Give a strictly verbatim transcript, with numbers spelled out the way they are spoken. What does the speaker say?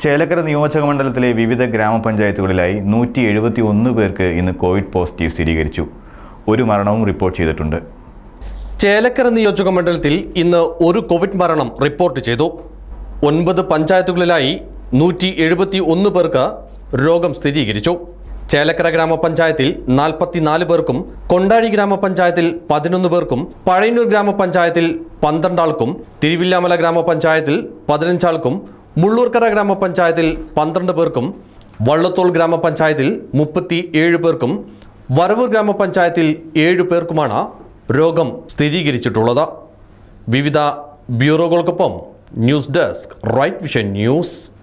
ചേലക്കര നിയോജകമണ്ഡലത്തിലെ വിവിധ ഗ്രാമപഞ്ചായത്തുകളിലായി നൂറ്റി എഴുപത്തി ഒന്ന് പേർക്ക് ഇന്ന് കോവിഡ് പോസിറ്റീവ് സ്ഥിരീകരിച്ചു. ഒരു മരണവും റിപ്പോർട്ട് ചെയ്തിട്ടുണ്ട്. ചേലക്കര നിയോജകമണ്ഡലത്തിൽ ഇന്ന് ഒരു കോവിഡ് മരണം റിപ്പോർട്ട് ചെയ്തു. ഒൻപത് പഞ്ചായത്തുകളിലായി നൂറ്റി എഴുപത്തി ഒന്ന് പേർക്ക് രോഗം സ്ഥിരീകരിച്ചു. ചേലക്കര ഗ്രാമപഞ്ചായത്തിൽ നാൽപ്പത്തിനാല് പേർക്കും, കൊണ്ടാഴി ഗ്രാമപഞ്ചായത്തിൽ പതിനൊന്ന് പേർക്കും, പഴയന്നൂർ ഗ്രാമപഞ്ചായത്തിൽ പന്ത്രണ്ട് ആൾക്കും, തിരുവില്ലാമല ഗ്രാമപഞ്ചായത്തിൽ പതിനഞ്ചാൾക്കും, മുള്ളൂർക്കര ഗ്രാമപഞ്ചായത്തിൽ പന്ത്രണ്ട് പേർക്കും, വള്ളത്തോൾ ഗ്രാമപഞ്ചായത്തിൽ മുപ്പത്തി ഏഴ് പേർക്കും, വരവൂർ ഗ്രാമപഞ്ചായത്തിൽ ഏഴ് പേർക്കുമാണ് രോഗം സ്ഥിരീകരിച്ചിട്ടുള്ളത്. വിവിധ ബ്യൂറോകൾക്കൊപ്പം news desk right vision news.